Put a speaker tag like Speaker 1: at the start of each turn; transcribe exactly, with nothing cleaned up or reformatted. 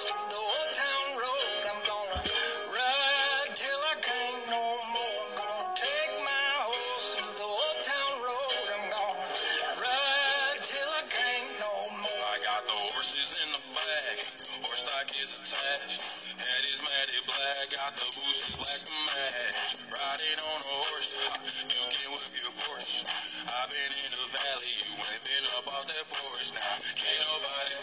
Speaker 1: horse through the old town road. I'm gonna ride till I can't no more. I'm gonna take my horse through the old town road. I'm gonna ride till I can't no more. I got the horses in the back, horse stock is attached. Head is matted black, got the bushes black to match. Riding on a horse, ha, you can whip your Porsche. I've been in the valley, you ain't been up off that porch. Now, can't nobody